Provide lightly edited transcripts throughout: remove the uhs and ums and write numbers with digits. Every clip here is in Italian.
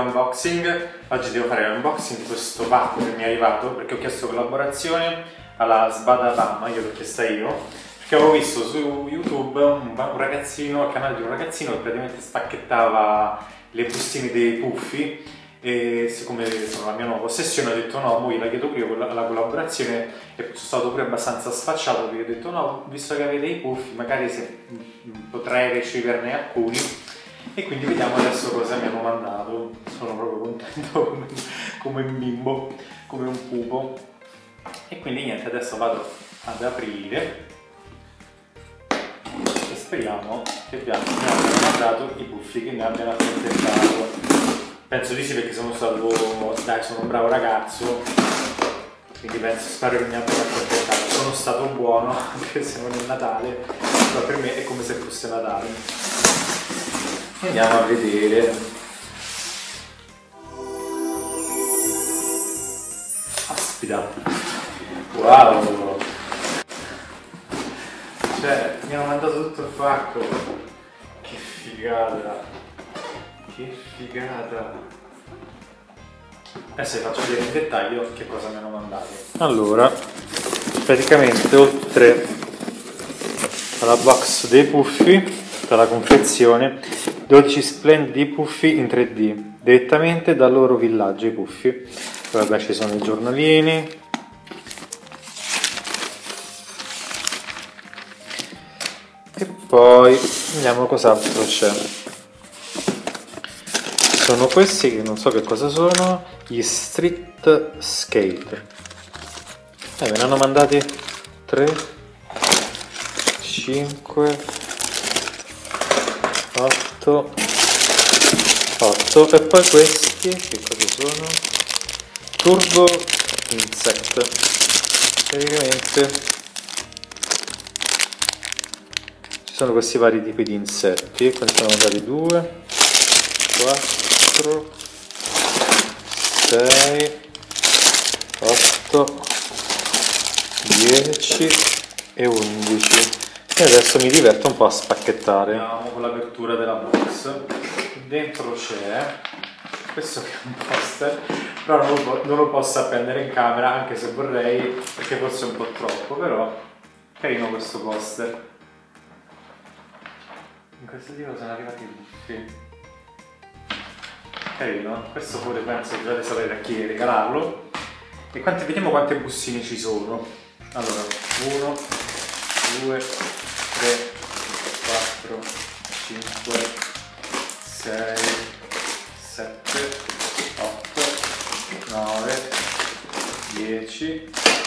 unboxing. Oggi devo fare l'unboxing di questo pacco che mi è arrivato perché ho chiesto collaborazione alla Sbadabamma, io l'ho chiesta io, perché avevo visto su YouTube un ragazzino, il canale di un ragazzino che praticamente spacchettava le bustine dei Puffi, e siccome sono la mia nuova ossessione ho detto no, io la chiedo prima la collaborazione, e sono stato pure abbastanza sfacciato perché ho detto no, visto che avete i Puffi magari se potrei riceverne alcuni, e quindi vediamo adesso cosa mi hanno mandato. Sono proprio contento come un bimbo, come un pupo. E quindi niente, adesso vado ad aprire e speriamo che mi abbiano mandato i Puffi, che mi abbiano accontentato. Penso di sì, perché sono un bravo ragazzo, quindi spero che mi abbiano accontentato. Sono stato buono, anche se non è Natale, però per me è come se fosse Natale. Andiamo a vedere. Aspetta. Wow! Cioè, mi hanno mandato tutto il pacco. Che figata! Che figata! Adesso vi faccio vedere in dettaglio che cosa mi hanno mandato. Allora, praticamente oltre alla box dei Puffi, dalla confezione, 12 splendidi Puffi in 3D, direttamente dal loro villaggio i Puffi. Poi vabbè, ci sono i giornalini. E poi vediamo cos'altro c'è. Sono questi che non so che cosa sono, gli Street Skate. Me ne hanno mandati 3, 5, 8, e poi questi che cosa sono? Turbo Insect. Praticamente ci sono questi vari tipi di insetti, quindi sono mandati 2, 4, 6, 8, 10 e 11. E adesso mi diverto un po' a spacchettare. Andiamo con l'apertura della box. Dentro c'è questo che è un poster, però non lo posso appendere in camera, anche se vorrei, perché forse è un po' troppo, però carino questo poster. In questo tipo sono arrivati i Puffi. Carino, questo pure penso già di sapere a chi regalarlo. E vediamo quante bustine ci sono. Allora, 1, 2, 3, 4, 5, 6, 7, 8, 9, 10,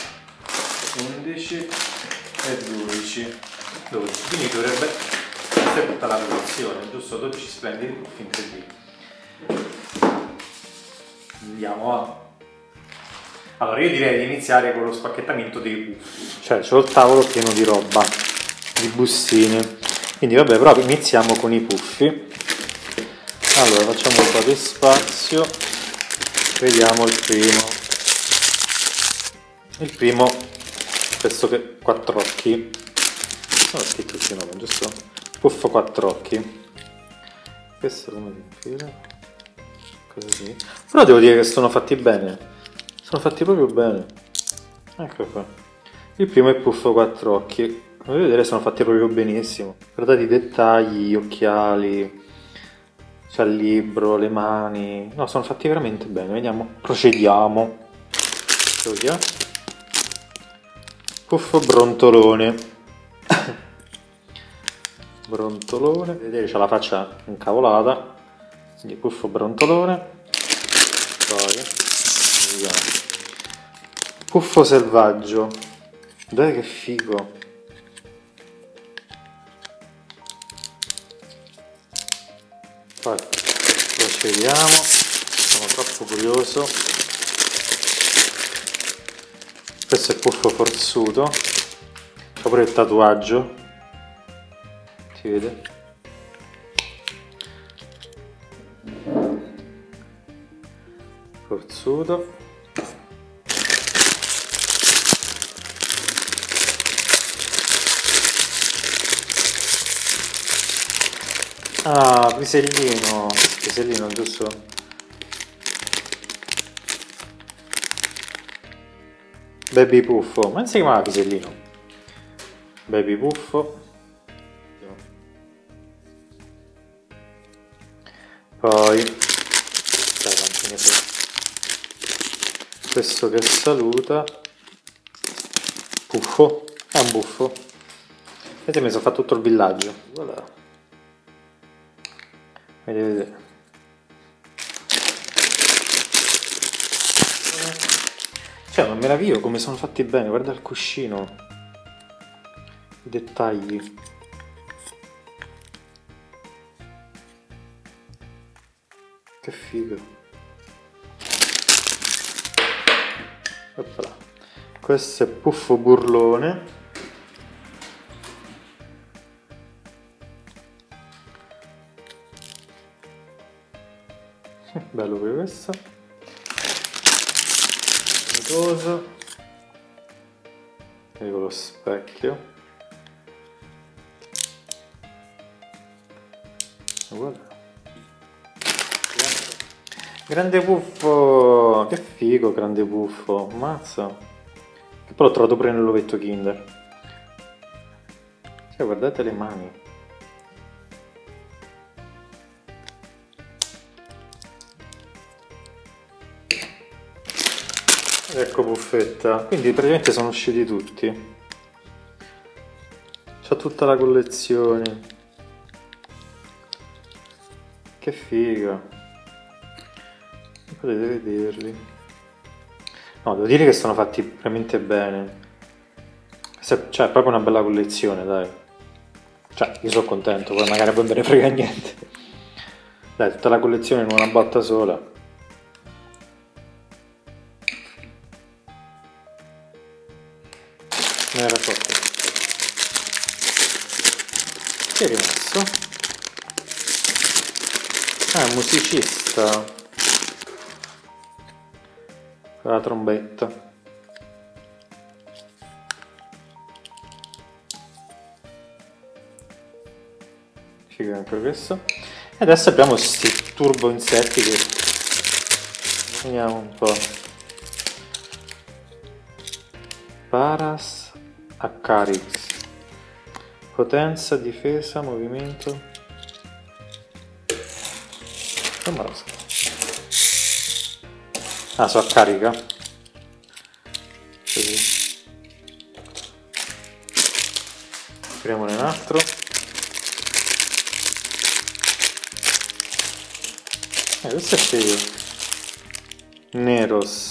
11 e 12. Quindi dovrebbe essere tutta la produzione, giusto? 12 splendidi Puffi in 3D. Andiamo a... Allora, io direi di iniziare con lo spacchettamento dei Puffi. Cioè, c'ho il tavolo pieno di roba, di bustine. Quindi vabbè, però iniziamo con i Puffi. Allora, facciamo un po' di spazio. Vediamo il primo. Il primo, questo che 4 occhi. Non ho scritto il nome, giusto? Puff 4 occhi. Questo come si infila? Così. Però devo dire che sono fatti bene. Sono fatti proprio bene. Ecco qua. Il primo è Puff 4 occhi. Come vedete sono fatti proprio benissimo. Guardate i dettagli, gli occhiali, c'è il libro, le mani. No, sono fatti veramente bene. Vediamo. Procediamo. Così, eh? Puff brontolone. Brontolone. Vedete c'ha la faccia incavolata. Quindi Puff brontolone. Poi vediamo. Puffo selvaggio. Guardate che figo. Poi procediamo. Sono troppo curioso. Questo è Puffo forzuto. C'ha pure il tatuaggio. Si vede? Forzuto. Ah, pisellino, giusto? Baby Puffo, ma non si chiamava Pisellino? Baby Puffo. Poi questo che saluta. Puffo, è un buffo. Vedete, mi sono fatto tutto il villaggio. Voilà. Vedete. Cioè, non meraviglio come sono fatti bene, guarda il cuscino. I dettagli. Che figo. Opla. Questo è Puffo Burlone. Bello pure questo. Cosa. E con lo specchio. Guarda. Grande Puffo! Che figo, Grande Puffo! Mazza! Che poi l'ho trovato pure nell'ovetto Kinder. Cioè, guardate le mani. Ecco Puffetta. Quindi praticamente sono usciti tutti. C'ha tutta la collezione. Che figa. Potete vederli. No, devo dire che sono fatti veramente bene. Cioè, è proprio una bella collezione, dai. Cioè, io sono contento, poi magari poi me ne frega niente. Dai, tutta la collezione in una botta sola. Me ne era fatto. Chi è rimasto? Ah, è un musicista. Con la trombetta. Figa anche questo. E adesso abbiamo questi turbo insetti che vediamo un po'. Paras Acarix. Potenza, difesa, movimento. Come lo so? Ah, so a carica. Così. Apriamone un altro. Questo è figo. Neros.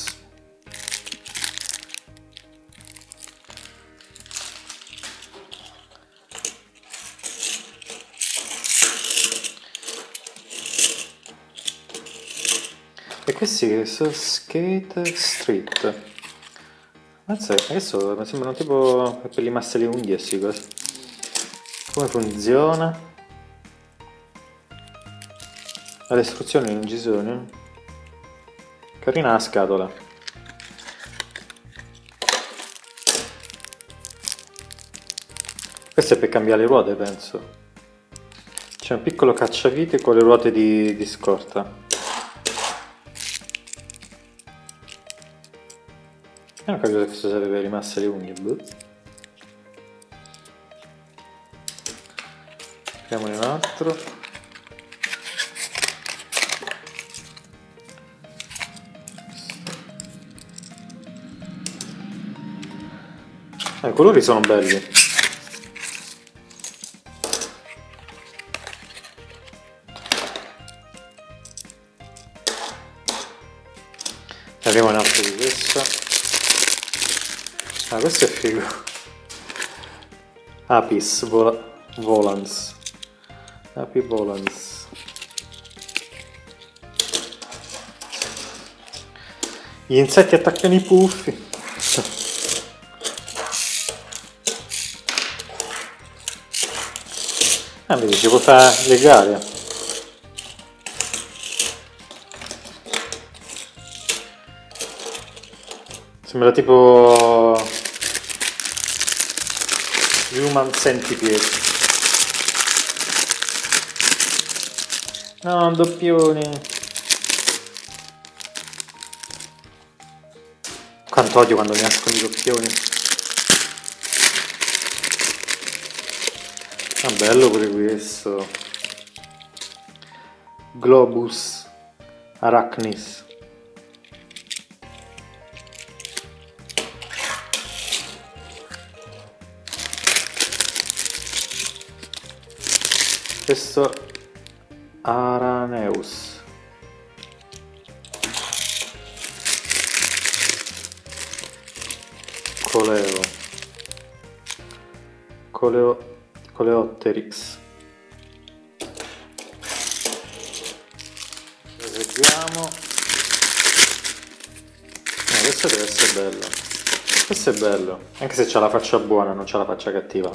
E questi che sono Skate Street. Mazza, adesso mi sembrano tipo per limarsi le unghie questi cose. Come funziona? Le istruzioni non ci sono. Carina la scatola. Questo è per cambiare le ruote, penso. C'è un piccolo cacciavite con le ruote di scorta. Non ho capito se questo serve per rimasse le unghie. Boh. Apriamone un altro. I colori sono belli. Apriamo un altro di questo. Ah, questo è figo. Apis volans. Api volans. Gli insetti attaccano i puffi. Ah, vedi, si può fare le gare. Sembra tipo Human Centipede. No, un doppione. tanto odio quando mi nascono i doppioni. Ah, bello pure questo. Globus Arachnis. Questo Araneus. Coleopteryx. Lo seguiamo. Questo deve essere bello. Questo è bello, anche se c'ha la faccia buona, non c'ha la faccia cattiva.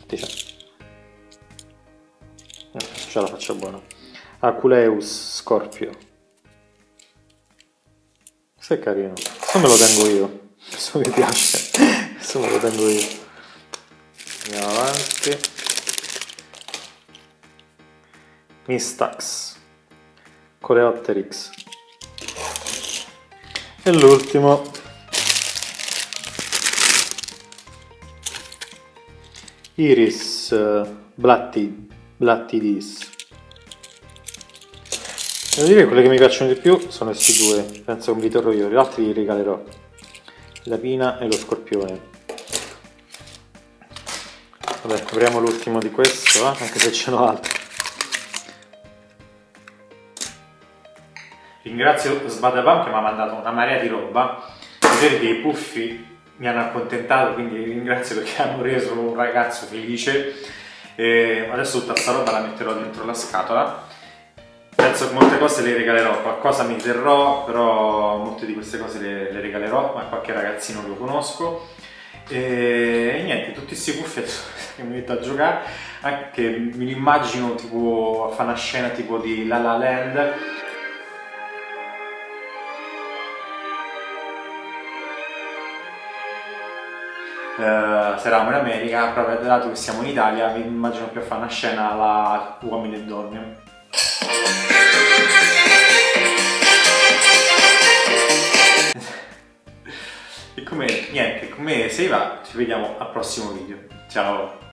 C'ha la faccia buona. Aculeus Scorpio. Questo è carino. Questo me lo tengo io. Questo mi piace. Questo me lo tengo io. Andiamo avanti. Mistax. Coleopteryx. E l'ultimo. Iris Blattidis. Devo dire che quelle che mi piacciono di più sono questi due, penso che vi terrò io, gli altri li regalerò. La pina e lo scorpione. Vabbè, apriamo l'ultimo di questo, anche se ce n'ho altri. Ringrazio Sbadabam che mi ha mandato una marea di roba. Vedere dei puffi mi hanno accontentato, quindi ringrazio perché hanno reso un ragazzo felice. E adesso tutta sta roba la metterò dentro la scatola. Penso che molte cose le regalerò, qualcosa mi terrò, però molte di queste cose le regalerò a qualche ragazzino che lo conosco. E niente, tutti questi puffi che mi metto a giocare, anche me li immagino tipo a fare una scena tipo di La La Land. Se eravamo in America, proprio dato che siamo in Italia, mi immagino più a fare una scena alla Uomini e Donne. E come niente, come se va, ci vediamo al prossimo video. Ciao!